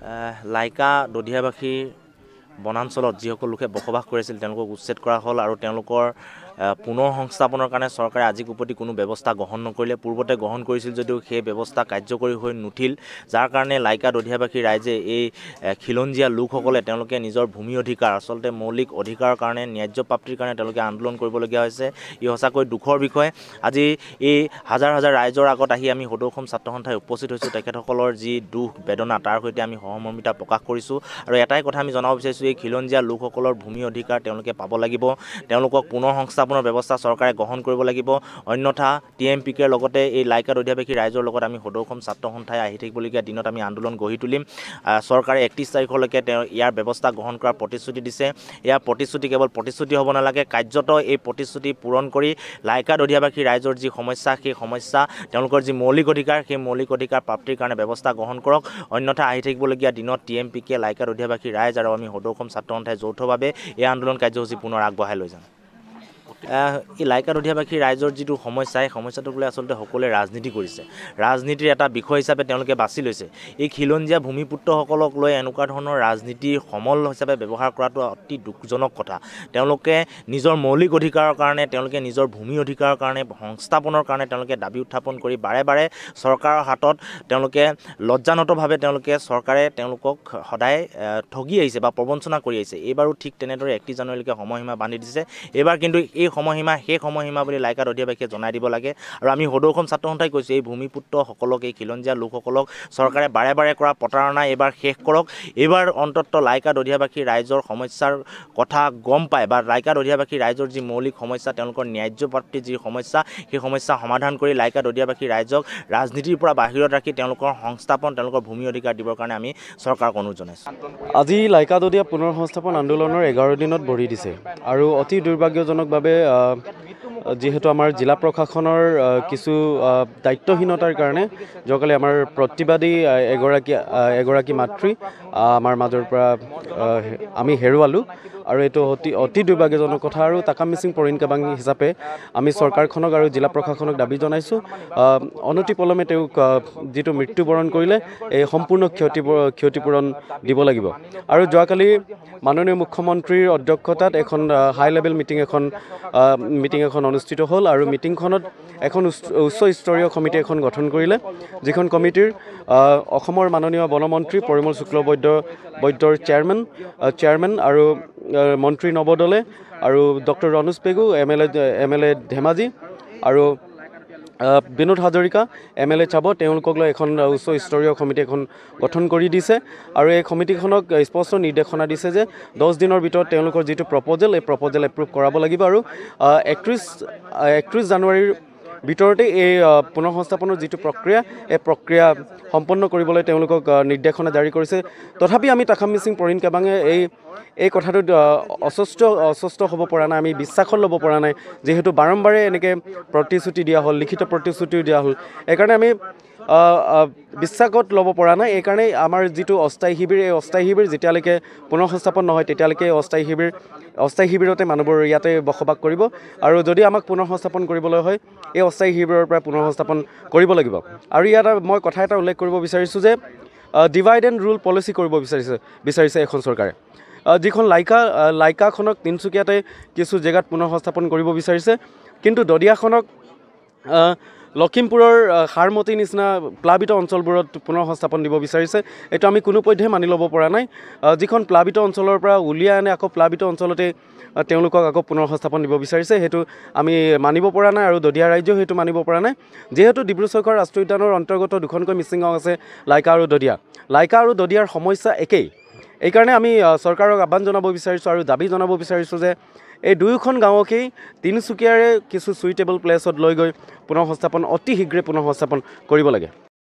লাইকা দধিয়াবাসীৰ বনাঞ্চলত যিসকল লোকে বসবাস কৰিছিল তেওঁলোকক উচ্ছেদ কৰা হ'ল আৰু তেওঁলোকৰ পুনৰ সংস্থাপনৰ কাৰণে চৰকাৰে আজিৰ প্ৰতি কোনো ব্যৱস্থা গ্ৰহণ নকৰিলে। পূৰ্বতে গ্ৰহণ কৰিছিল যদিও সেই ব্যৱস্থা কাৰ্যকৰী হৈ নুঠিল, যাৰ কাৰণে লাইকা দধিয়াবাসী ৰাইজে এই খিলঞ্জীয়া লোকসকলে তেওঁলোকে নিজৰ ভূমি অধিকাৰ আচলতে মৌলিক অধিকাৰৰ কাৰণে ন্যায্য প্ৰাপ্তিৰ কাৰণে তেওঁলোকে আন্দোলন কৰিবলগীয়া হৈছে। ই সঁচাকৈ দুখৰ বিষয়। আজি এই হাজাৰ হাজাৰ ৰাইজৰ আগত আহি আমি সদৌ অসম ছাত্ৰ সন্থাই উপস্থিত হৈছোঁ। তেখেতসকলৰ যি দুখ বেদনা তাৰ সৈতে আমি সহমৰ্মিতা প্ৰকাশ কৰিছোঁ আৰু এটাই কথা আমি জনাব বিচাৰিছোঁ, এই খিলঞ্জীয়া লোকসকলৰ ভূমি অধিকাৰ তেওঁলোকে পাব লাগিব। তেওঁলোকক পুনৰ সংস্থাপনৰ ব্যৱস্থা চৰকাৰে গ্ৰহণ কৰিব লাগিব, অন্যথা TMPKৰ লগতে এই লাইকা দধিয়াবাসী ৰাইজৰ লগত আমি সদৌ অসম ছাত্ৰ সন্থাই আহি থাকিবলগীয়া দিনত আমি আন্দোলন গঢ়ি তুলিম। চৰকাৰে 31 তাৰিখলৈকে ইয়াৰ ব্যৱস্থা গ্ৰহণ কৰাৰ প্ৰতিশ্ৰুতি দিছে। ইয়াৰ প্ৰতিশ্ৰুতি কেৱল প্ৰতিশ্ৰুতি হ'ব নালাগে, কাৰ্যত এই প্ৰতিশ্ৰুতি পূৰণ কৰি লাইকা দধিয়াবাসী ৰাইজৰ যি সমস্যা সেই সমস্যা তেওঁলোকৰ যি মৌলিক অধিকাৰ সেই মৌলিক অধিকাৰ প্ৰাপ্তিৰ কাৰণে ব্যৱস্থা গ্ৰহণ কৰক, অন্যথা আহি থাকিবলগীয়া দিনত TMPK লাইকা দধিয়াবাসী ৰাইজ আৰু আমি সদৌ অসম ছাত্ৰ সন্থাই যৌথভাৱে এই আন্দোলন কাৰ্যসূচী পুনৰ আগবঢ়াই লৈ যাম। এই লাইকা দধিয়াবাসী ৰাইজৰ যিটো সমস্যা সেই সমস্যাটোক লৈ আচলতে সকলোৱে ৰাজনীতি কৰিছে। ৰাজনীতিৰ এটা বিষয় হিচাপে তেওঁলোকে বাছি লৈছে। এই খিলঞ্জীয়া ভূমিপুত্ৰসকলক লৈ এনেকুৱা ধৰণৰ ৰাজনীতিৰ সমল হিচাপে ব্যৱহাৰ কৰাটো অতি দুখজনক কথা। তেওঁলোকে নিজৰ মৌলিক অধিকাৰৰ কাৰণে, তেওঁলোকে নিজৰ ভূমি অধিকাৰৰ কাৰণে, সংস্থাপনৰ কাৰণে তেওঁলোকে দাবী উত্থাপন কৰি বাৰে বাৰে চৰকাৰৰ হাতত তেওঁলোকে লজ্জানতভাৱে চৰকাৰে তেওঁলোকক সদায় ঠগি আহিছে বা প্ৰবঞ্চনা কৰি আহিছে। এইবাৰো ঠিক তেনেদৰে 31 জানুৱাৰীলৈকে সময়সীমা বান্ধি দিছে। এইবাৰ কিন্তু এই সময়সীমা শেষ সময়সীমা বুলি লাইকা দধিয়াবাসীয়ে জনাই দিব লাগে আৰু আমি সদৌ অসম ছাত্ৰ সন্থাই কৈছোঁ, এই ভূমিপুত্ৰসকলক, এই খিলঞ্জীয়া লোকসকলক চৰকাৰে বাৰে বাৰে কৰা প্ৰতাৰণা এইবাৰ শেষ কৰক। এইবাৰ অন্ততঃ লাইকা দধিয়াবাসী ৰাইজৰ সমস্যাৰ কথা গম পায় বা লাইকা দধিয়াবাসী ৰাইজৰ যি মৌলিক সমস্যা তেওঁলোকৰ ন্যায্য প্ৰাপ্তিৰ যি সমস্যা সেই সমস্যা সমাধান কৰি লাইকা দধিয়াবাসী ৰাইজক ৰাজনীতিৰ পৰা বাহিৰত ৰাখি তেওঁলোকৰ সংস্থাপন, তেওঁলোকৰ ভূমি অধিকাৰ দিবৰ কাৰণে আমি চৰকাৰক অনুৰোধ জনাইছোঁ। আজি লাইকা দধিয়া পুনৰ সংস্থাপন আন্দোলনৰ 11 দিনত ভৰি দিছে আৰু অতি দুৰ্ভাগ্যজনকভাৱে যিহেতু আমাৰ জিলা প্ৰশাসনৰ কিছু দায়িত্বহীনতাৰ কাৰণে যোৱাকালি আমাৰ প্ৰতিবাদী এগৰাকী মাতৃ আমাৰ মাজৰ পৰা আমি হেৰুৱালোঁ আৰু এইটো অতি দুৰ্ভাগ্যজনক কথা। আৰু তাকাম মিচিং পৰিণ কেবাং হিচাপে আমি চৰকাৰখনক আৰু জিলা প্ৰশাসনক দাবী জনাইছোঁ, অনতিপলমে তেওঁক যিটো মৃত্যুবৰণ কৰিলে এই সম্পূৰ্ণ ক্ষতিপূৰণ দিব লাগিব। আৰু যোৱাকালি মাননীয় মুখ্যমন্ত্ৰীৰ অধ্যক্ষতাত এখন হাই লেভেল মিটিং এখন অনুষ্ঠিত হ'ল আৰু মিটিংখনত এখন উচ্চ স্তৰীয় কমিটি এখন গঠন কৰিলে, যিখন কমিটিৰ অসমৰ মাননীয় বনমন্ত্ৰী পৰিমল শুক্লবৈদ্যৰ চেয়াৰমেন আৰু মন্ত্ৰী নৱদলে আৰু ডক্টৰ ৰণোজ পেগু MLA ধেমাজি আৰু বিনোদ হাজৰিকা MLA চাব, তেওঁলোকক লৈ এখন উচ্চ স্তৰীয় কমিটি এখন গঠন কৰি দিছে আৰু এই কমিটিখনক স্পষ্ট নিৰ্দেশনা দিছে যে 10 দিনৰ ভিতৰত তেওঁলোকৰ যিটো প্ৰপ'জেল এই প্ৰপ'জেল এপ্ৰুভ কৰাব লাগিব আৰু 31 জানুৱাৰীৰ ভিতৰতে এই পুনৰ সংস্থাপনৰ যিটো প্ৰক্ৰিয়া এই প্ৰক্ৰিয়া সম্পন্ন কৰিবলৈ তেওঁলোকক নিৰ্দেশনা জাৰি কৰিছে। তথাপি আমি তাকাম মিচিং পৰিণ কেবাঙে এই কথাটোত অস্বস্ত হ'ব পৰা নাই, আমি বিশ্বাসত ল'ব পৰা নাই, যিহেতু বাৰম্বাৰে এনেকৈ প্ৰতিশ্ৰুতি দিয়া হ'ল, লিখিত প্ৰতিশ্ৰুতিও দিয়া হ'ল, এইকাৰণে আমি বিশ্বাসত ল'ব পৰা নাই। এইকাৰণে আমাৰ যিটো অস্থায়ী শিবিৰ, এই অস্থায়ী শিবিৰ যেতিয়ালৈকে পুনৰ সংস্থাপন নহয় তেতিয়ালৈকে অস্থায়ী শিবিৰতে মানুহবোৰ ইয়াতে বসবাস কৰিব আৰু যদি আমাক পুনৰ সংস্থাপন কৰিবলৈ হয় এই অস্থায়ী শিবিৰৰ পৰা পুনৰ সংস্থাপন কৰিব লাগিব। আৰু ইয়াত মই কথা এটা উল্লেখ কৰিব বিচাৰিছোঁ যে ডিভাইড এণ্ড ৰুল পলিচি কৰিব বিচাৰিছে এখন চৰকাৰে, যিখন লাইকাখনক তিনিচুকীয়াতে কিছু জেগাত পুনৰ সংস্থাপন কৰিব বিচাৰিছে, কিন্তু দদিয়াখনক লখিমপুৰৰ সাৰমতী নিচিনা প্লাবিত অঞ্চলবোৰত পুনৰ সংস্থাপন দিব বিচাৰিছে। এইটো আমি কোনোপধ্যে মানি ল'ব পৰা নাই। যিখন প্লাবিত অঞ্চলৰ পৰা উলিয়াই আনে আকৌ প্লাবিত অঞ্চলতে তেওঁলোকক আকৌ পুনৰ সংস্থাপন দিব বিচাৰিছে, সেইটো আমি মানিব পৰা নাই আৰু দদিয়া ৰাইজেও সেইটো মানিব পৰা নাই। যিহেতু ডিব্ৰু-চৈখোৱা ৰাষ্ট্ৰীয় উদ্যানৰ অন্তৰ্গত দুখনকৈ মিচিং গাঁও আছে, লাইকা আৰু দদিয়াৰ সমস্যা একেই। এইকাৰণে আমি চৰকাৰক আহ্বান জনাব বিচাৰিছোঁ আৰু দাবী জনাব বিচাৰিছোঁ যে এই দুয়োখন গাঁৱকেই তিনিচুকীয়াৰে কিছু চুইটেবল প্লেছত লৈ গৈ পুনৰ সংস্থাপন অতি শীঘ্ৰে পুনৰ সংস্থাপন কৰিব লাগে।